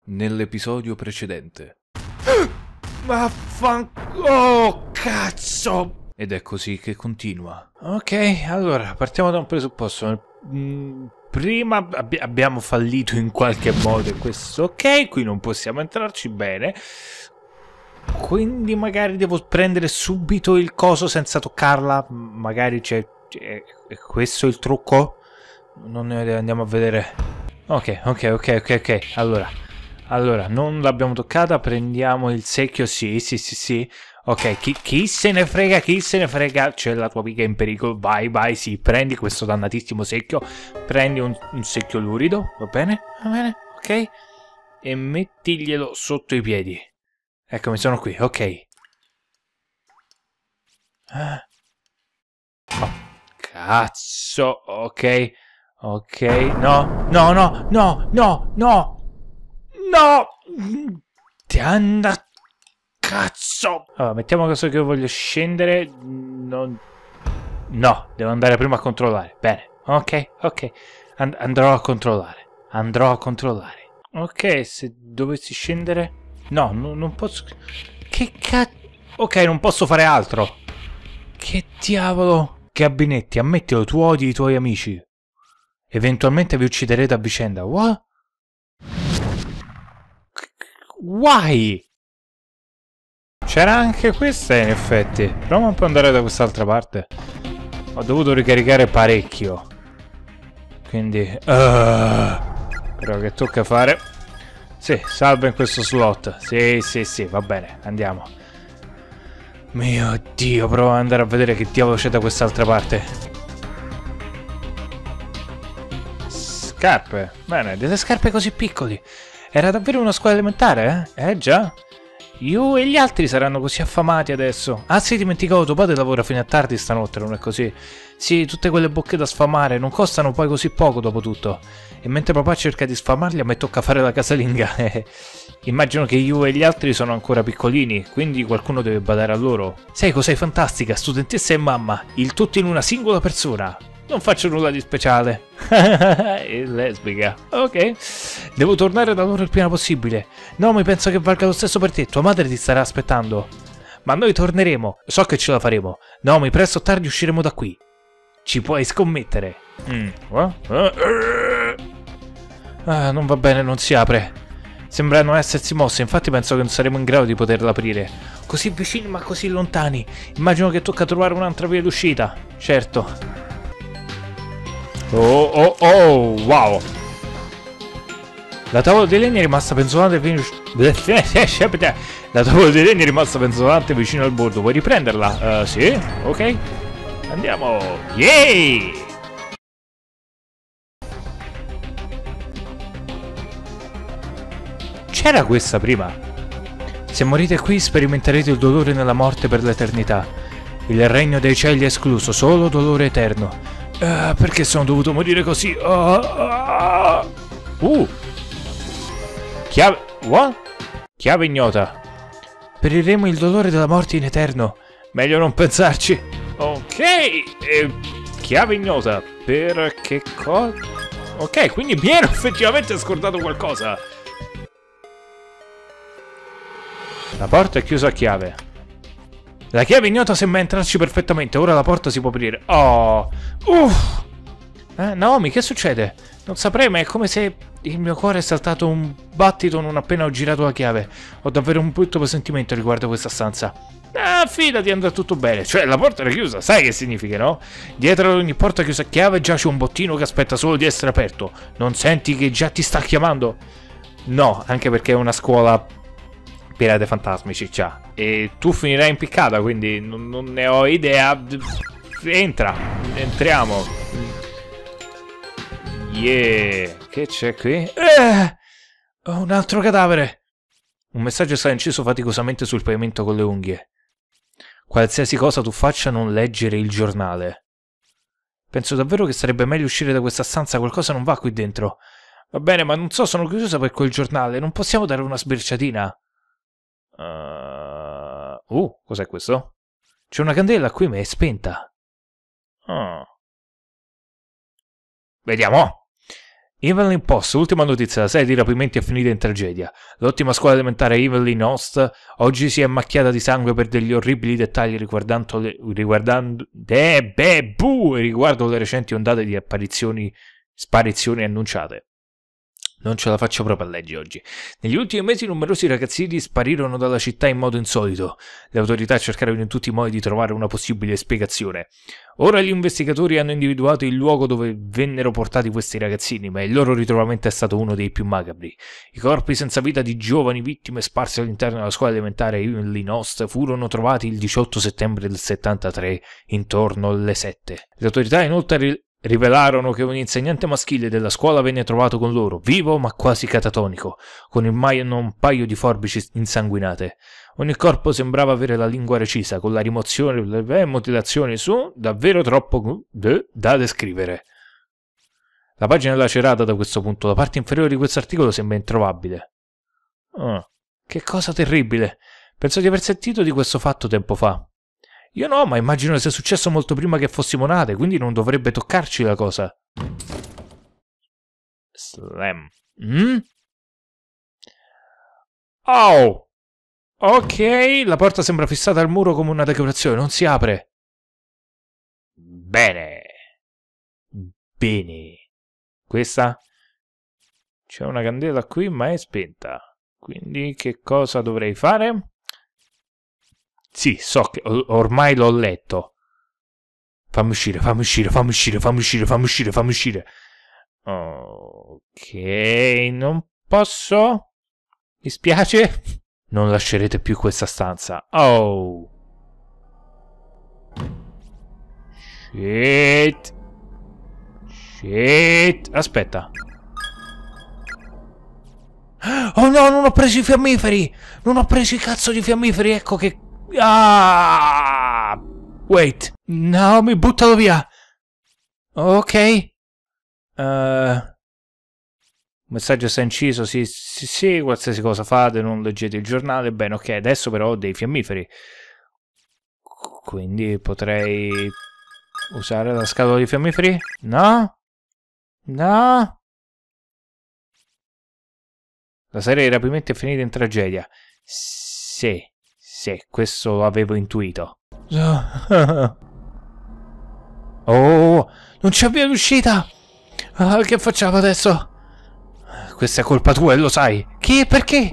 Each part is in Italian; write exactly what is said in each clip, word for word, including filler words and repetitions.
nell'episodio precedente. Ma fan... Oh, cazzo! Ed è così che continua. Ok, allora, partiamo da un presupposto. Mm, prima abbi abbiamo fallito in qualche modo in questo. Ok, qui non possiamo entrarci bene. Quindi magari devo prendere subito il coso senza toccarla. Magari c'è... È questo il trucco? Non ne andiamo a vedere. Ok, ok, ok, ok, ok. Allora, allora, non l'abbiamo toccata. Prendiamo il secchio. Sì, sì, sì, sì. Ok, chi, chi se ne frega, chi se ne frega. C'è la tua amica in pericolo. Vai, vai, sì. Prendi questo dannatissimo secchio. Prendi un, un secchio lurido. Va bene? Va bene? Ok. E mettiglielo sotto i piedi. Eccomi, sono qui. Ok. Ah. Oh, cazzo. Ok. Ok. No. No, no, no, no, no. No. Ti anda... Cazzo! Allora, mettiamo caso che io voglio scendere. Non... No, devo andare prima a controllare. Bene, ok, ok. And andrò a controllare. Andrò a controllare. Ok, se dovessi scendere... No, no non posso... Che cazzo... Ok, non posso fare altro. Che diavolo... Gabinetti, ammettilo, tu odi i tuoi amici. Eventualmente vi ucciderete a vicenda. What? Why? C'era anche questa in effetti. Proviamo un po' ad andare da quest'altra parte. Ho dovuto ricaricare parecchio. Quindi... Uh, però che tocca fare? Sì, salva in questo slot. Sì, sì, sì, va bene. Andiamo. Mio Dio, provo ad andare a vedere che diavolo c'è da quest'altra parte. Scarpe. Bene, delle scarpe così piccoli. Era davvero una scuola elementare, eh? Eh già. Io e gli altri saranno così affamati adesso. Ah sì, dimenticavo, tuo padre lavora fino a tardi stanotte, non è così? Sì, tutte quelle bocche da sfamare, non costano poi così poco dopo tutto. E mentre papà cerca di sfamarli, a me tocca fare la casalinga. Immagino che io e gli altri sono ancora piccolini, quindi qualcuno deve badare a loro. Sai cos'hai fantastica, studentessa e mamma, il tutto in una singola persona. Non faccio nulla di speciale. È lesbica. Ok. Devo tornare da loro il prima possibile. No, mi penso che valga lo stesso per te. Tua madre ti starà aspettando. Ma noi torneremo. So che ce la faremo. Naomi, presto o tardi usciremo da qui. Ci puoi scommettere. Mm. Ah, non va bene, non si apre. Sembra non essersi mossa, infatti penso che non saremo in grado di poterla aprire. Così vicini ma così lontani. Immagino che tocca trovare un'altra via d'uscita. Certo. Oh, oh, oh, wow. La tavola di legno è rimasta penzolante vicino... La tavola di legno è rimasta penzolante vicino al bordo. Vuoi riprenderla? Uh, sì? Ok. Andiamo. Yay! C'era questa prima. Se morite qui sperimenterete il dolore nella morte per l'eternità. Il regno dei cieli è escluso, solo dolore eterno. Uh, perché sono dovuto morire così? Uh, uh, uh. Chiave... What? Chiave ignota. Periremo il dolore della morte in eterno. Meglio non pensarci. Ok. Eh, chiave ignota. Per che cosa? Ok, quindi mi ero effettivamente scordato qualcosa. La porta è chiusa a chiave. La chiave ignota sembra entrarci perfettamente. Ora la porta si può aprire. Oh. Uff. Eh, Naomi, che succede? Non saprei, ma è come se il mio cuore è saltato un battito non appena ho girato la chiave. Ho davvero un brutto presentimento riguardo questa stanza. Ah, fidati, andrà tutto bene. Cioè, la porta era chiusa, sai che significa, no? Dietro ad ogni porta chiusa a chiave giace un bottino che aspetta solo di essere aperto. Non senti che già ti sta chiamando? No, anche perché è una scuola... piena dei fantasmi, ciccia. E tu finirai impiccata, quindi non, non ne ho idea. Entra, entriamo. Yeah. Che c'è qui? Eh, un altro cadavere. Un messaggio sta inciso faticosamente sul pavimento con le unghie. Qualsiasi cosa tu faccia, non leggere il giornale. Penso davvero che sarebbe meglio uscire da questa stanza, qualcosa non va qui dentro. Va bene, ma non so, sono chiusa per quel giornale, non possiamo dare una sbirciatina? Uh, uh cos'è questo? C'è una candela qui, ma è spenta. Oh. Vediamo. Evelyn Post, ultima notizia, la serie di rapimenti è finita in tragedia. L'ottima scuola elementare Evelyn Host oggi si è macchiata di sangue per degli orribili dettagli riguardando le, riguardando, eh, beh, buh, riguardo le recenti ondate di apparizioni, sparizioni annunciate. Non ce la faccio proprio a leggere oggi. Negli ultimi mesi numerosi ragazzini sparirono dalla città in modo insolito. Le autorità cercarono in tutti i modi di trovare una possibile spiegazione. Ora gli investigatori hanno individuato il luogo dove vennero portati questi ragazzini, ma il loro ritrovamento è stato uno dei più macabri. I corpi senza vita di giovani vittime sparsi all'interno della scuola elementare Evelyn Host furono trovati il diciotto settembre del settantatré, intorno alle sette. Le autorità inoltre rivelarono che un insegnante maschile della scuola venne trovato con loro, vivo ma quasi catatonico, con in mano un paio di forbici insanguinate. Ogni corpo sembrava avere la lingua recisa, con la rimozione e mutilazioni su, davvero troppo da descrivere. La pagina è lacerata da questo punto, la parte inferiore di questo articolo sembra introvabile. Oh, che cosa terribile! Penso di aver sentito di questo fatto tempo fa. Io no, ma immagino sia successo molto prima che fossimo nate, quindi non dovrebbe toccarci la cosa. Slam. Mm? Oh! Ok, la porta sembra fissata al muro come una decorazione, non si apre. Bene. Bene. Questa? C'è una candela qui, ma è spenta. Quindi che cosa dovrei fare? Sì, so che ormai l'ho letto. Fammi uscire, fammi uscire, fammi uscire, fammi uscire, fammi uscire, fammi uscire. Ok, non posso? Mi spiace? Non lascerete più questa stanza. Oh. Shit. Shit. Aspetta. Oh no, non ho preso i fiammiferi. Non ho preso i cazzo di fiammiferi, ecco che... Ah! Wait. No, mi buttalo via. Ok. Uh, messaggio sta inciso, sì, sì, sì, qualsiasi cosa fate, non leggete il giornale. Bene, ok, adesso però ho dei fiammiferi. Quindi potrei usare la scatola di fiammiferi? No? No? La serie di rapimenti è finita in tragedia. Sì. Sì, questo avevo intuito. Oh, non c'è via d'uscita! Ah, che facciamo adesso? Questa è colpa tua e lo sai. Che? Perché?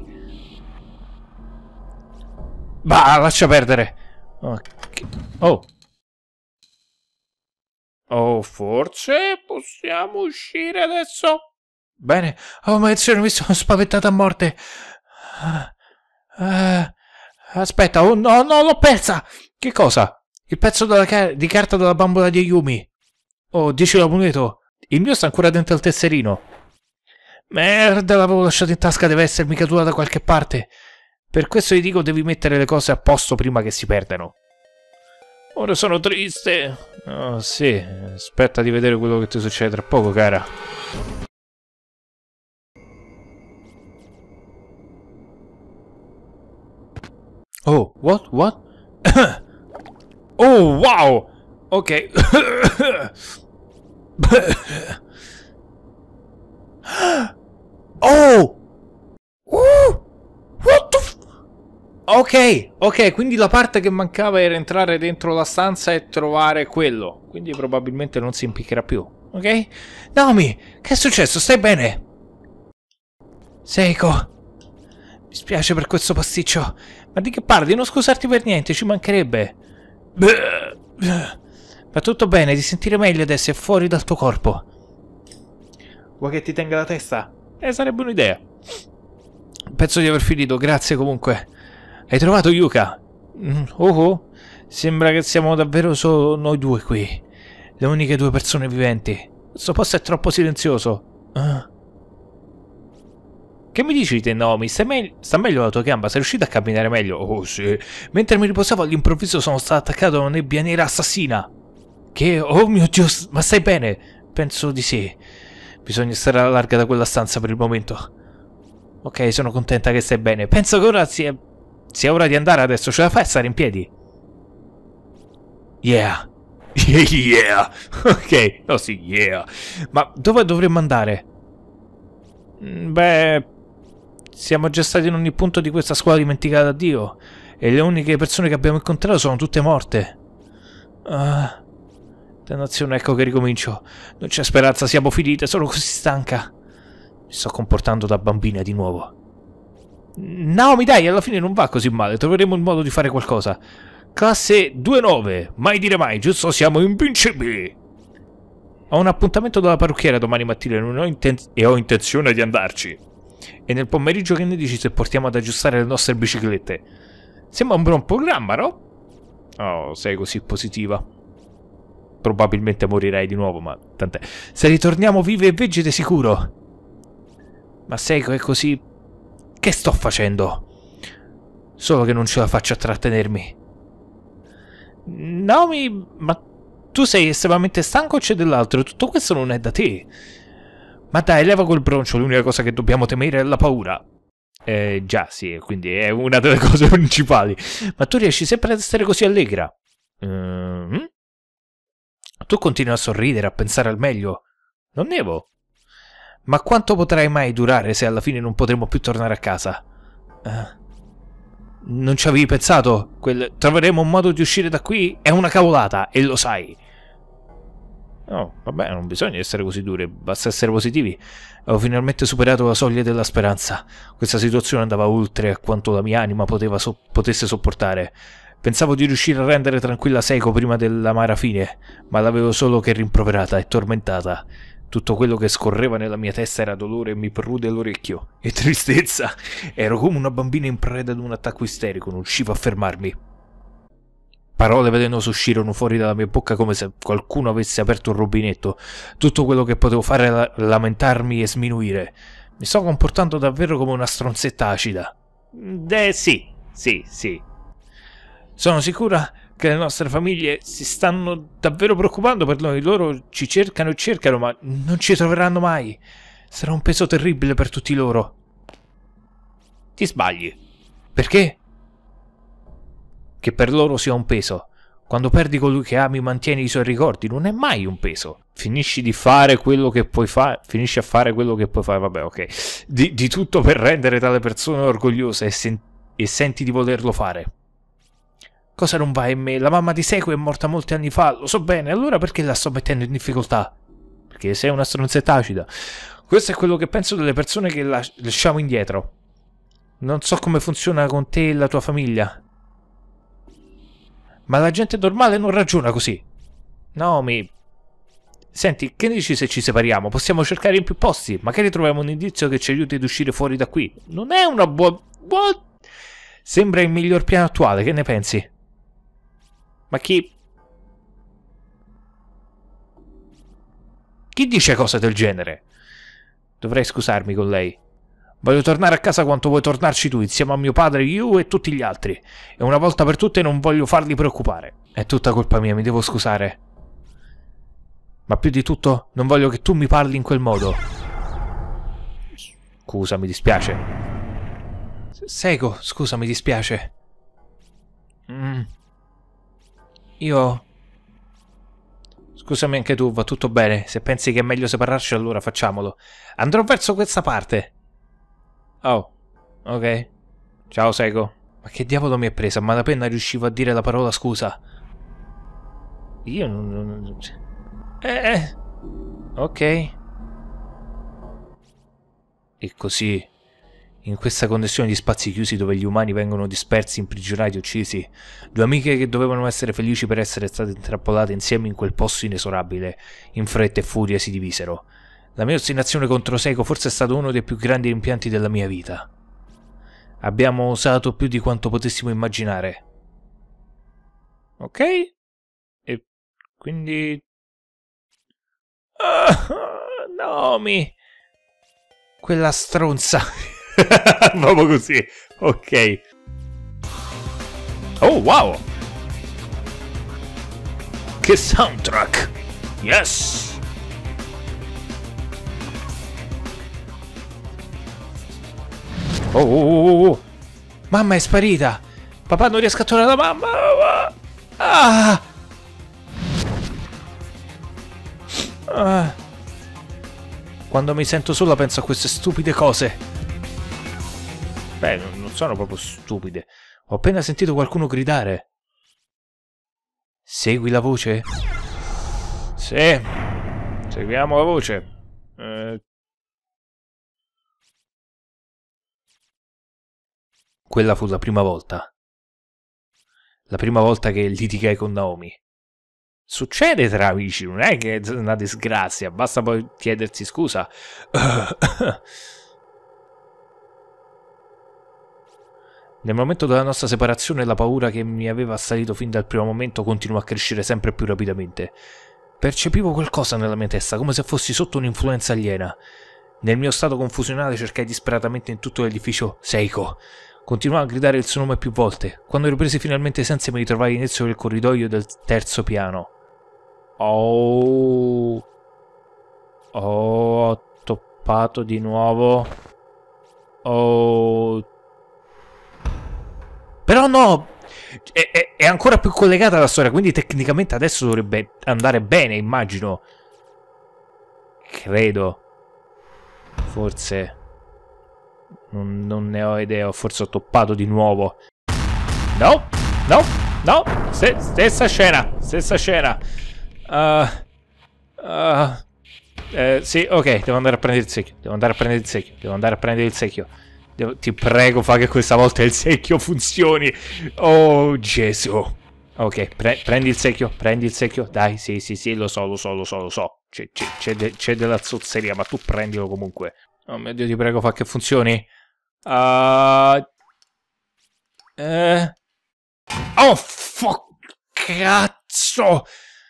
Bah, lascia perdere. Okay. Oh. Oh, forse possiamo uscire adesso? Bene. Oh, maledizione, mi sono spaventato a morte. Ah. Aspetta, oh no, no, l'ho persa! Che cosa? Il pezzo della car di carta della bambola di Ayumi. Oh, dici l'amuleto. Il mio sta ancora dentro il tesserino. Merda, l'avevo lasciato in tasca, deve essermi caduta da qualche parte. Per questo gli dico devi mettere le cose a posto prima che si perdano. Ora sono triste. Oh, sì, aspetta di vedere quello che ti succede tra poco, cara. Oh, what? What? Oh, wow! Ok. Oh! Uh! What the f... Ok, ok, quindi la parte che mancava era entrare dentro la stanza e trovare quello. Quindi probabilmente non si impiccherà più, ok? Naomi, che è successo? Stai bene? Seiko. Mi spiace per questo pasticcio. Ma di che parli? Non scusarti per niente, ci mancherebbe. Va tutto bene, ti sentire meglio adesso, è fuori dal tuo corpo. Vuoi che ti tenga la testa? Eh, sarebbe un'idea. Penso di aver finito, grazie comunque. Hai trovato Yuka? Mm, oh oh, sembra che siamo davvero solo noi due qui. Le uniche due persone viventi. Questo posto è troppo silenzioso. Uh. Che mi dici te, Naomi? Stai me sta meglio la tua gamba? Sei riuscita a camminare meglio? Oh sì. Mentre mi riposavo all'improvviso sono stato attaccato da una nebbia nera assassina. Che? Oh mio Dio, ma stai bene? Penso di sì. Bisogna stare alla larga da quella stanza per il momento. Ok, sono contenta che stai bene. Penso che ora sia, sia ora di andare adesso. Ce la fai a stare in piedi? Yeah. Yeah. Ok, no sì, yeah. Ma dove dovremmo andare? Beh, siamo già stati in ogni punto di questa scuola dimenticata da Dio. E le uniche persone che abbiamo incontrato sono tutte morte. Ah, dannazione, ecco che ricomincio. Non c'è speranza, siamo finite, sono così stanca. Mi sto comportando da bambina di nuovo. Naomi, dai, alla fine non va così male, troveremo il modo di fare qualcosa. Classe due nove, mai dire mai, giusto? Siamo invincibili. Ho un appuntamento dalla parrucchiera domani mattina e, non ho, inten e ho intenzione di andarci. E nel pomeriggio che ne dici se portiamo ad aggiustare le nostre biciclette? Sembra un buon programma, no? Oh, sei così positiva. Probabilmente morirei di nuovo, ma tant'è. Se ritorniamo vive e vegete sicuro. Ma Seiko è così... Che sto facendo? Solo che non ce la faccio a trattenermi. Naomi, ma tu sei estremamente stanco o c'è dell'altro? Tutto questo non è da te. Ma dai, leva quel broncio, l'unica cosa che dobbiamo temere è la paura. Eh, già, sì, quindi è una delle cose principali. Ma tu riesci sempre ad essere così allegra. Mm-hmm. Tu continui a sorridere, a pensare al meglio. Non nevo. Ma quanto potrai mai durare se alla fine non potremo più tornare a casa? Uh, non ci avevi pensato? Quel troveremo un modo di uscire da qui? È una cavolata, e lo sai. No, vabbè, non bisogna essere così duri, basta essere positivi. Avevo finalmente superato la soglia della speranza. Questa situazione andava oltre a quanto la mia anima poteva so potesse sopportare. Pensavo di riuscire a rendere tranquilla Seiko prima dell'amara fine, ma l'avevo solo che rimproverata e tormentata. Tutto quello che scorreva nella mia testa era dolore e mi prude l'orecchio. E tristezza. Ero come una bambina in preda ad un attacco isterico, non riuscivo a fermarmi. Parole velenose uscirono fuori dalla mia bocca come se qualcuno avesse aperto un rubinetto. Tutto quello che potevo fare era lamentarmi e sminuire. Mi sto comportando davvero come una stronzetta acida. Eh sì, sì, sì. Sono sicura che le nostre famiglie si stanno davvero preoccupando per noi. Loro ci cercano e cercano, ma non ci troveranno mai. Sarà un peso terribile per tutti loro. Ti sbagli. Perché? Che per loro sia un peso. Quando perdi colui che ami, mantieni i suoi ricordi, non è mai un peso. Finisci di fare quello che puoi fare, finisci a fare quello che puoi fare, vabbè, ok. Di, di tutto per rendere tale persona orgogliosa e, sen e senti di volerlo fare. Cosa non va in me? La mamma di Seiko è morta molti anni fa, lo so bene, allora perché la sto mettendo in difficoltà? Perché sei una stronzetta acida. Questo è quello che penso delle persone che lasciamo indietro. Non so come funziona con te e la tua famiglia. Ma la gente normale non ragiona così. Naomi, senti, che ne dici se ci separiamo? Possiamo cercare in più posti. Magari troviamo un indizio che ci aiuti ad uscire fuori da qui. Non è una buona... Buon... Sembra il miglior piano attuale, che ne pensi? Ma chi... Chi dice cose del genere? Dovrei scusarmi con lei. Voglio tornare a casa quanto vuoi tornarci tu, insieme a mio padre, io e tutti gli altri. E una volta per tutte non voglio farli preoccupare. È tutta colpa mia, mi devo scusare. Ma più di tutto, non voglio che tu mi parli in quel modo. Scusa, mi dispiace. Seiko, scusa, mi dispiace. Mm. Io... Scusami anche tu, va tutto bene. Se pensi che è meglio separarci, allora facciamolo. Andrò verso questa parte. Oh, ok. Ciao Seiko. Ma che diavolo mi è presa? A malapena riuscivo a dire la parola scusa. Io non... non... Eh, eh. Ok. E così, in questa connessione di spazi chiusi dove gli umani vengono dispersi, imprigionati, uccisi, due amiche che dovevano essere felici per essere state intrappolate insieme in quel posto inesorabile, in fretta e furia si divisero. La mia ostinazione contro Seiko forse è stato uno dei più grandi rimpianti della mia vita. Abbiamo osato più di quanto potessimo immaginare. Ok? E quindi... Ah, Naomi! Quella stronza. Proprio così. Ok. Oh, wow! Che soundtrack! Yes! Oh, oh, oh, oh. Mamma è sparita! Papà non riesco a trovare la mamma! Ah! Ah! Quando mi sento sola penso a queste stupide cose. Beh, non sono proprio stupide. Ho appena sentito qualcuno gridare. Segui la voce? Sì. Seguiamo la voce. Eh... Quella fu la prima volta. La prima volta che litigai con Naomi. Succede tra amici, non è che è una disgrazia, basta poi chiedersi scusa. Nel momento della nostra separazione la paura che mi aveva assalito fin dal primo momento continuò a crescere sempre più rapidamente. Percepivo qualcosa nella mia testa, come se fossi sotto un'influenza aliena. Nel mio stato confusionale cercai disperatamente in tutto l'edificio Seiko. Continuavo a gridare il suo nome più volte. Quando ripresi finalmente i sensi mi ritrovai all'inizio del corridoio del terzo piano. Oh, oh, ho toppato di nuovo. Oh. Però no, è, è, è ancora più collegata la storia, quindi tecnicamente adesso dovrebbe andare bene, immagino. Credo. Forse. Non, non ne ho idea, forse ho toppato di nuovo. No, no, no, St stessa scena, stessa scena. Uh, uh, eh, sì, ok, devo andare a prendere il secchio, devo andare a prendere il secchio, devo andare a prendere il secchio. Devo, ti prego, fa che questa volta il secchio funzioni. Oh, Gesù. Ok, pre prendi il secchio, prendi il secchio. Dai, sì, sì, sì, lo so, lo so, lo so, lo so. C'è de della zozzeria, ma tu prendilo comunque. Oh mio Dio, ti prego, fa che funzioni. Uh... Eh... Oh, fuck, cazzo!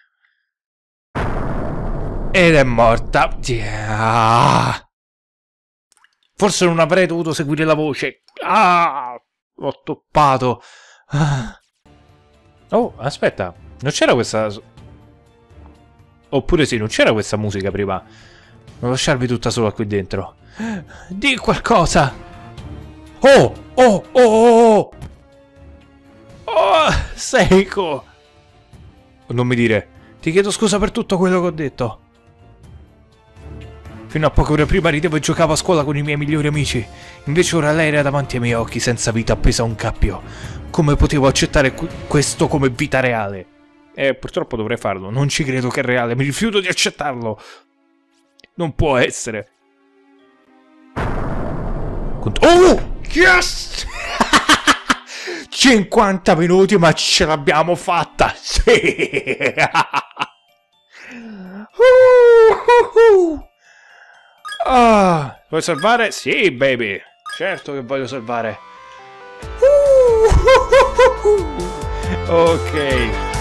Ed è morta. Ah. Forse non avrei dovuto seguire la voce. Ah, ho toppato. Ah. Oh, aspetta. Non c'era questa... Oppure sì, non c'era questa musica prima. Non lasciarmi tutta sola qui dentro. Di qualcosa. Oh, oh, oh, oh. Oh, Seiko. Non mi dire. Ti chiedo scusa per tutto quello che ho detto. Fino a poche ore prima ridevo e giocavo a scuola con i miei migliori amici. Invece ora lei era davanti ai miei occhi, senza vita, appesa a un cappio. Come potevo accettare questo come vita reale? Eh, purtroppo dovrei farlo. Non ci credo che è reale. Mi rifiuto di accettarlo. Non può essere. Oh! Yes! cinquanta minuti, ma ce l'abbiamo fatta! Sì! uh, uh, uh. Ah, vuoi salvare? Sì, baby. Certo che voglio salvare. Uh, uh, uh, uh. Ok.